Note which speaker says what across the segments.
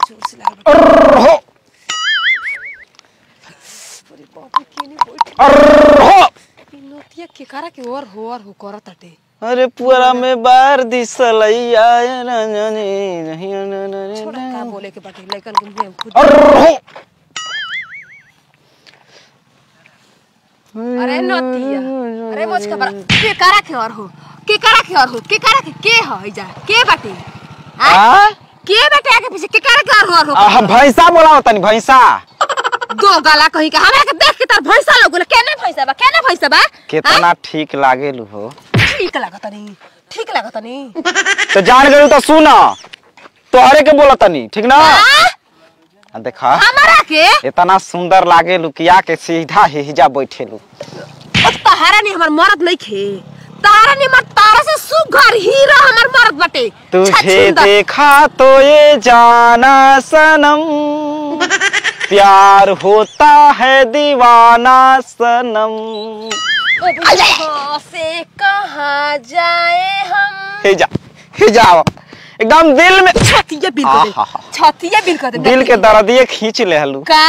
Speaker 1: जोर से लागल हो अरे बाप रे केने बैठ हो नोतिया के करा के और हो करत हटे
Speaker 2: अरे पूरा में बार दिसलैया नहीं
Speaker 1: छोड़ा का बोले के बाटे लइकन के हम खुद अरे नोतिया अरे मोच के के करा के और हो के हो जा के बाटे हां के बाटे आगे पीछे के करा के और हो
Speaker 2: भैंसा बोला तनी भैंसा
Speaker 1: दो गला कहीं का हमरा के देख के तार भैंसा लोग केने भैंसा बा
Speaker 2: कितना ठीक लागेलु हो
Speaker 1: ठीक लागत नहीं
Speaker 2: तो जान गयो तो सुन तोहरे के बोला तनी ठीक ना देखा
Speaker 1: हमारा के
Speaker 2: इतना सुंदर लागेलु किया के सीधा हिजा बैठेलु
Speaker 1: तहारा नहीं हमर मर्द नहीं खे तारा नहीं मत तारा से सुघर हीरा हमर मर्द बटे
Speaker 2: तुझे देखा तो ये जाना सनम प्यार होता है दीवाना सनम
Speaker 1: से कहाँ जाए हम
Speaker 2: हे जा एकदम दिल में
Speaker 1: छतिया बिल कर दे
Speaker 2: दिल के दर्दिए खींच ले हलू
Speaker 1: का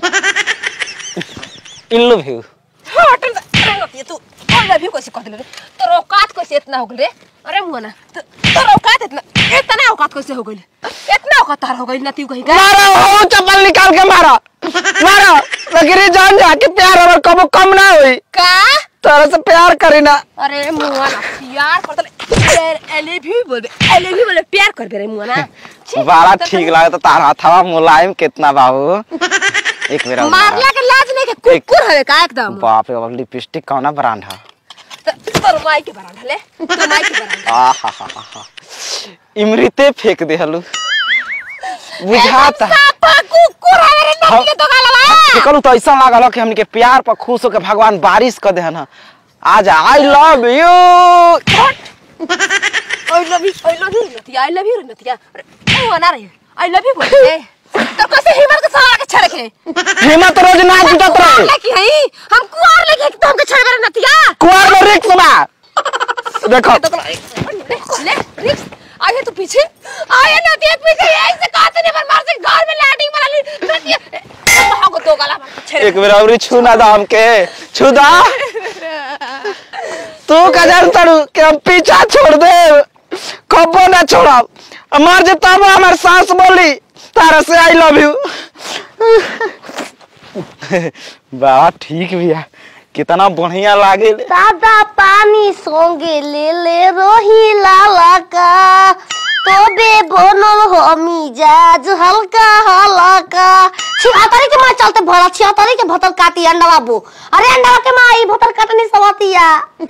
Speaker 2: इन लो भी
Speaker 1: हट तू आई लव यू कैसे कह दे रे तोर औकात कैसे इतना हो गले अरे मुआना तोर औकात इतना औकात कैसे हो गइल इतना औकात तार हो गइल ना तू कहीं का
Speaker 2: मारो हो चप्पल निकाल के मारो लगिरी जान जा के प्यार और कबो कम ना होई
Speaker 1: का
Speaker 2: तोरा से प्यार करी ना
Speaker 1: अरे मुआना प्यार कर दे आई लव यू बोले प्यार कर दे रे मुआना
Speaker 2: बड़ा ठीक लागे तो तार हथवा मुलायम कितना बाबू एक बेर
Speaker 1: मारला के लाज नहीं के कुकुर हवे का एकदम
Speaker 2: बाप रे बाप लिपस्टिक कौना ब्रांड है
Speaker 1: तोर माई के ब्रांड हले तोर माई के ब्रांड
Speaker 2: आहा इमृते फेंक दे हलू बुझाता
Speaker 1: कुकुर हवे रे नतिया तो गालवा
Speaker 2: देखलू तो ऐसा लागल कि हमनी के प्यार पर खुश होके भगवान बारिश कर दे ना आज I love you
Speaker 1: I love you नतिया अरे वो ना रे आई लव यू बोले तो कैसे हिम्मत के साला के छड़ के
Speaker 2: हिम्मत रोज ना जुटत रहे
Speaker 1: लेके हई हम कुआर लेके तो हमके छड़ करे नतिया
Speaker 2: कुआर में रिक्स बा देखो
Speaker 1: ले रिक्स आगे तू पीछे आया नतिया पीछे ऐसे कहते नहीं मार से घर में लैटिंग बना ली नतिया भागो तो गला छड़
Speaker 2: एक बेर औरी छूना दाम के छुदा तू कजर तड़ू के हम पीछा छोड़ दे कबो ना छोड़ब मर जे तब हमर सांस बोली तारा से आई लव यू बा ठीक बिया कितना बढ़िया लागे
Speaker 3: दादा पानी सोंगे ले रोही लाला का तोबे बनल हो मिजाज हल्का हल्का छिहत्तरी के मां चलते भरा छिहत्तरी के भतर काटी अंडा बाबू अरे अंडा के मां ई भतर काटनी सवतिया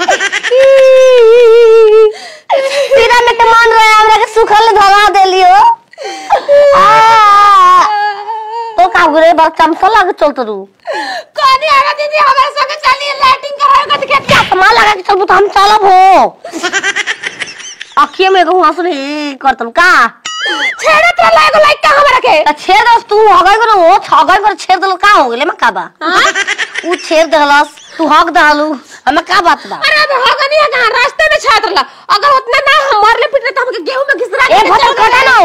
Speaker 3: तेरा में के मान रहा हमरा के सुखल धरा देलियो तो का गुरे बात चमसा लग चलत रू
Speaker 1: कौन है दीदी हमारे संग चलिए लाइटिंग कराएगा तो क्या
Speaker 3: सामान लगा के चलबू तो हम चलब हो अखिए में कहूं आंसू नहीं करतम का
Speaker 1: छेड़े तो लागो लाइक का हमरा के
Speaker 3: छेड़ दस तू हगई कर वो छगई कर छेड़ दल का हो गेले में का बा ऊ छेड़ दहलस तू हग दहलू हमें का बात बा
Speaker 1: अरे अब हग नहीं है रास्ते में छात्र ला अगर उतना ना हम मारले पिटले तो हमके गेहूं में घिसरा के
Speaker 3: एक भतर कटा ना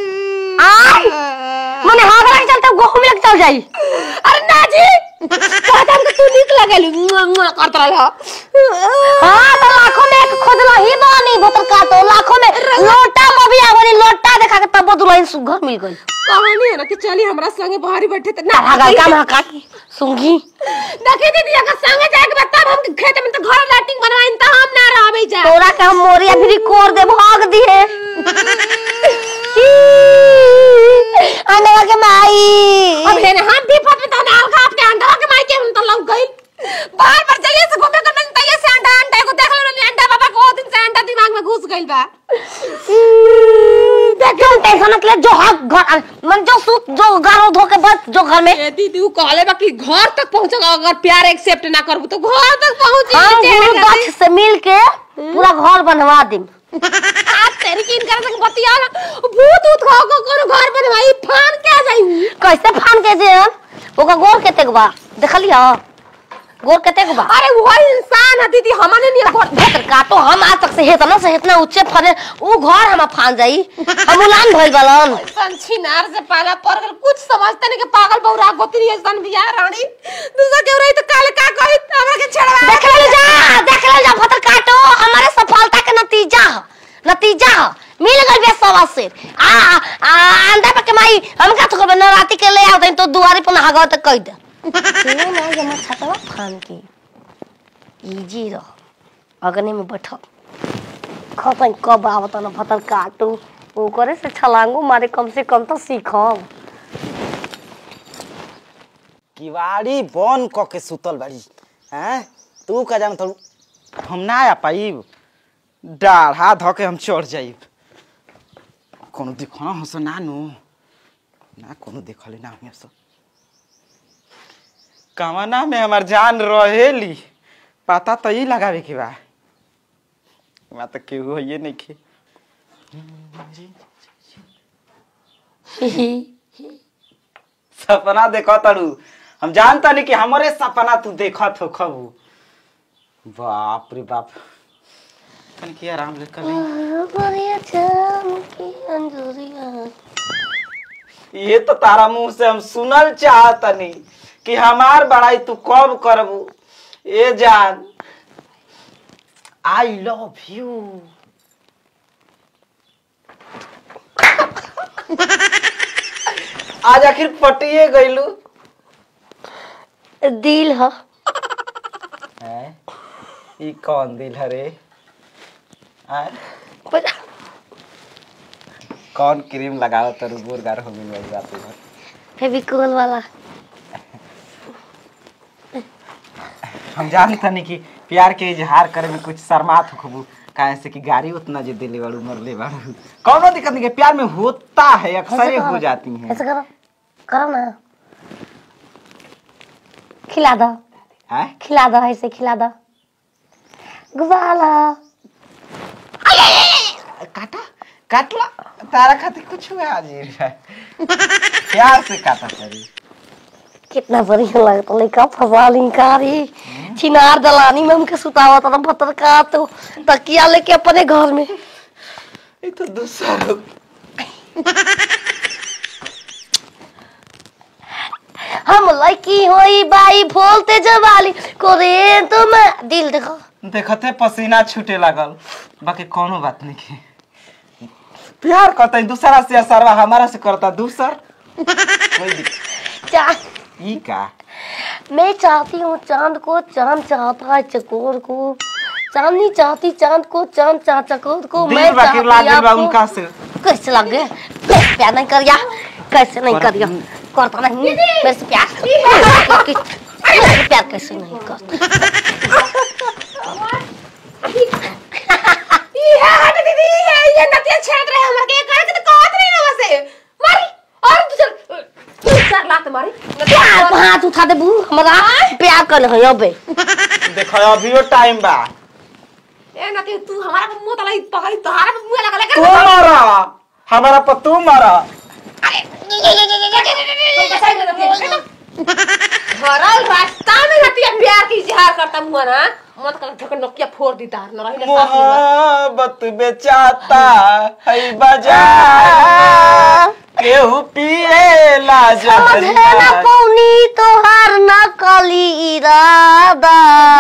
Speaker 3: मने हगरा के चलते गेहूं में चल जाई
Speaker 1: अरे ना जी कहता हमके तू नीक लगेलू करत रहला
Speaker 3: हां तो लाखों में एक खोजला ही बानी भतर का तो लाखों में लोटा मबी आवनी लोटा देखा के तब दुल्हन सुघर मिल गई
Speaker 1: कहानी है ना कि चली हमरा संगे बाहरी बैठे त ना
Speaker 3: भागल का मा का सुंगी
Speaker 1: देखे दीदी अगर संगे जाए के तब हम खेत में तो घर लाइटिंग बनवाइन त हम ना रहबे जा
Speaker 3: तोरा के हम मोरिया भी कोर दे भाग दी है अंडा के माई
Speaker 1: अब है ना हम भी फट तो नाल का अपने अंडा के माई के हम तो लग गई बार जइए से घूमे करने तइए से अंडा को देख ले अंडा बाबा को दिन से अंडा दिमाग में घुस गइल बा
Speaker 3: देखो टेंशन के जो हक घर मन जो सूत जो गारो धो के बस जो घर में
Speaker 1: ए दीदी वो कहले बा कि घर तक पहुंचेगा अगर प्यार एक्सेप्ट ना करबू तो घर तक पहुंची
Speaker 3: हम दक्ष से मिल के पूरा घर बनवा देम
Speaker 1: आप तेरी किन कर सके बतिया भूत भूत को कोनो घर बनवाई फान के जाई
Speaker 3: कैसे फान के जे ओका गोर केते बा देखलिया गोर कते को बा?
Speaker 1: अरे वो इंसान है दीदी, हमने नहीं गोर
Speaker 3: भतर काटो हम आज तक से हेतना से हेतना ऊंचे फरे ऊ घर हम फान जाई हम उलान भइल बलन
Speaker 1: संछिनार से पाला पर कुछ समझते नहीं के पागल बौरा गोतरी ऐसन बिया रानी दूसरा के रही तो काले का कहि हमरा के छड़वा
Speaker 3: देख ले जा भतर काटो हमारे सफलता के नतीजा मिल गई बे सवा से अंडा पे कमाई हम का तो बना राती के ले आवत तो दुआरी पर हागो त कह दे तेरे ना जमा छतवा फान के इजी रह अगने में बैठो खतन कब आवत न भतर काटू ओ करे से छलांगो मारे कम से कम तो सीखम
Speaker 2: किवाड़ी बन क के सुतल बाड़ी हैं तू का जान तो हम ना आ पाइब डाढ़ा ध के हम चढ़ जाइब कोनो देखना हस ना नो ना कोनो देखले ना हम सब कवना में हमार जान रहेली पता तो ही लगावे के बा मैं तो केहू होइए नहीं खे सपना देखो तड़ू हम जानता नहीं कि हमारे सपना तू देखत हो खबू बाप रे बाप कन की आराम ले कर ये तो तारा मुंह से हम सुनल चाहता नहीं कि हमार बड़ाई तू कब करबू ए जान आई लव यू आज आखिर पटिए गईलू
Speaker 3: दिल ह
Speaker 2: है ई कौन दिल है रे कौन क्रीम लगाओ तर गोरगार हो गई वाली बात है
Speaker 3: फेविकोल वाला
Speaker 2: हम जानता नहीं कि प्यार के इजहार करे में कुछ शर्मात हो खबू काहे से कि गाड़ी उतना जे दिले वालू मरले वालू कौनो दिक्कत नहीं, प्यार में होता है अक्सर हो जाती है।
Speaker 3: ऐसा करो ना खिला दो
Speaker 2: हैं
Speaker 3: खिला दो ऐसे खिला दो गुवाला
Speaker 2: काटा काटला तारा खातिर कुछ हुआ आज प्यार से काटा सरी
Speaker 3: कितना बढ़िया लगता लड़का फसाली कारी छिनार दलानी में हमके सुतावा था भतर का तो तकिया लेके अपने घर में
Speaker 2: ये तो दूसरा
Speaker 3: हम लड़की होई बाई बोलते जवाली करे तो मैं दिल देखो
Speaker 2: देखते पसीना छूटे लागल बाकी कोनो बात नहीं के प्यार करता है दूसरा से असरवा हमारा से करता दूसर कोई दिक्कत ई का
Speaker 3: मैं चाहती हूँ चांद को चांद चाहता है चकोर को चांदनी चाहती चांद को चांद चाह चकोर को मैं चाहती
Speaker 2: उनका से
Speaker 3: कैसे लगे प्यार नहीं करिया कैसे नहीं करिया करता नहीं मेरे से प्यार कैसे नहीं करता
Speaker 1: दीदी ये नतिया छेड़ रहे हमरा के कर के तो कहत रही ना वैसे मारी और तू चल लात मारी
Speaker 3: प्यार हाथ उठा दे बू हमरा प्यार कर है अबे
Speaker 2: देखो अभी टाइम बा
Speaker 1: ए नती तू हमारा मुंह तलाई पकड़ी तोहारा मुंह लगा
Speaker 2: तू मारा हमारा पर तू मारा
Speaker 1: घरल रास्ता में नतिया प्यार की इजहार करता मुंह ना मत कर ठोकर नकिया फोड़ दी तार न रही
Speaker 2: मोहब्बत बेचाता है बाजार केहू पिएला
Speaker 3: समझे ना पौनी तोहार नकली इरादा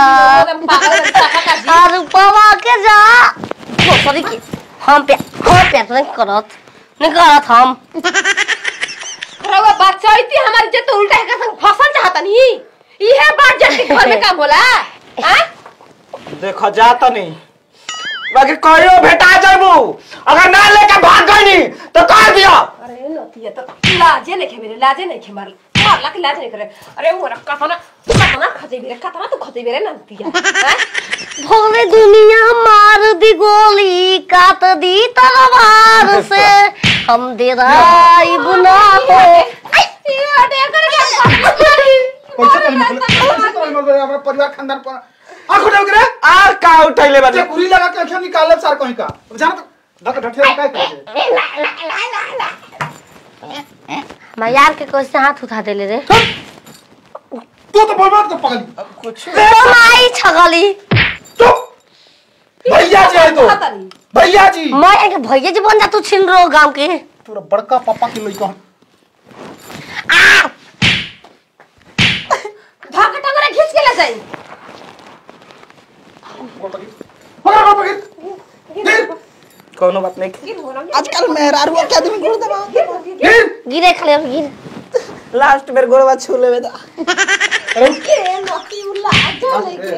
Speaker 3: और पवा के जा सॉरी के हम प्यार नहीं करत हम
Speaker 1: रवा बचाईती हमारी जे तो उल्टा के संग फसल चाहता नहीं इहे बात जल्दी घर में काम होला हैं
Speaker 2: देखो जाता नहीं बाकी कहियो भेटा जाबू अगर ना लेके भाग गईनी तो कह दिया
Speaker 1: अरे नतिया तो लाजे नहीं खे मेरे लाजे नहीं खे मारला के लाज नहीं करे अरे मोरा कतना खजे मेरे कतना तू खजे मेरे नतिया हैं
Speaker 3: भोले दुनिया मार दी गोली काट दी तलवार से हम देराई बुना हो
Speaker 1: ये देकर
Speaker 4: हमारा परिवार खानदान पर आंख उठाओ करे
Speaker 2: आ का उठैले बाटे
Speaker 4: जे गुरी लगा के आंखें निकालब सार कहीं का जान तो धक ढठे का करे
Speaker 3: मैं यार के कैसे हाथ उठा देले रे
Speaker 4: तू तो बोल मत तो पगली।
Speaker 2: कुछ
Speaker 3: तो माई छगली
Speaker 4: चुप। भैया जी है तो। भैया जी।
Speaker 3: मैं के भैया जी बन जा तू छिन रो गांव के।
Speaker 4: तोरा बड़का पापा के लइका हन।
Speaker 1: भाग टंगरा खींच के ले जाई।
Speaker 4: पकड़ पकड़।
Speaker 2: कोनो बात नहीं। आजकल मेहरारू के आदमी गोड़ दबा
Speaker 3: गिरे खले गिर
Speaker 2: लास्ट बेर गोड़वा छू लेवे दा।
Speaker 1: के नती उल्ला आजा लेके।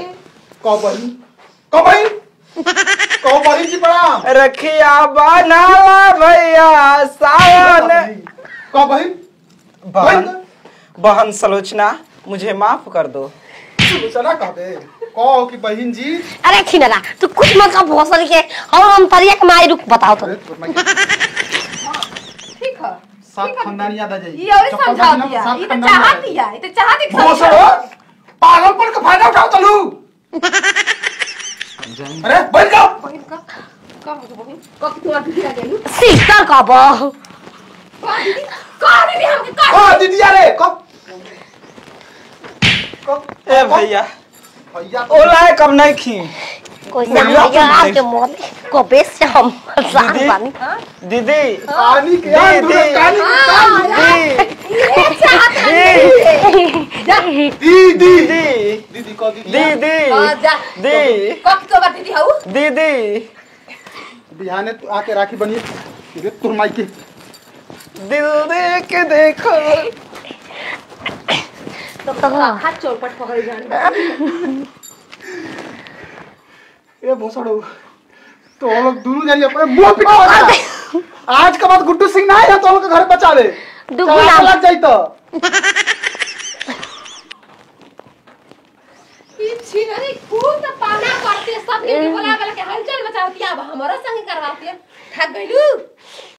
Speaker 4: कौ भाई जी प्रणाम।
Speaker 2: रखिया बनावा भैया सावन।
Speaker 4: कौ भाई
Speaker 2: बहन सलोचना मुझे माफ कर दो।
Speaker 4: सुलोचना कहबे कहो कि बहन जी।
Speaker 3: अरे छिनरा तू कुछ मत का भोसल के हम तरिया के माई रुक बताओ तो।
Speaker 1: ठीक है।
Speaker 4: सब खानदानी याद आ जाई।
Speaker 1: ये और समझा दिया। ये तो चाहती है। ये तो चाहती है।
Speaker 4: भोसड़ो पागलपन का फायदा उठाओ तलू। अरे बैठ जाओ।
Speaker 1: का हो तो बहन का तू दीदी आ गई।
Speaker 3: सिस्टर का बा
Speaker 1: का दीदी हमके का।
Speaker 4: हां दीदी अरे कब
Speaker 2: ए भैया
Speaker 4: भैया
Speaker 2: ओला कब नहीं खी।
Speaker 3: कोई ना भैया आपके मोल को बेस से हम जान पानी।
Speaker 2: दीदी
Speaker 4: पानी के यार दूर कानी
Speaker 1: ये चाहत है।
Speaker 4: दीदी
Speaker 2: दीदी
Speaker 4: दीदी को दीदी
Speaker 2: दीदी
Speaker 1: हां जा।
Speaker 2: दी
Speaker 1: का तो बात दीदी हाउ।
Speaker 2: दीदी
Speaker 4: बिहाने तू आके राखी बनी रे तुर माई के।
Speaker 2: दिल देख देखो
Speaker 1: तो हाथ चौपट पकड़ जान।
Speaker 4: ए भोसड़ो तो हम लोग दोनों जानी अपने मुंह पिटवा। आज के बाद गुड्डू सिंह ना है तो हम लोग घर बचावे।
Speaker 3: दुगुना
Speaker 4: लग जाई तो।
Speaker 1: पीछे नहीं खूब तो पाना करते सब के बोला के हलचल मचावती अब हमारा संग करवाती है। थक गइलू।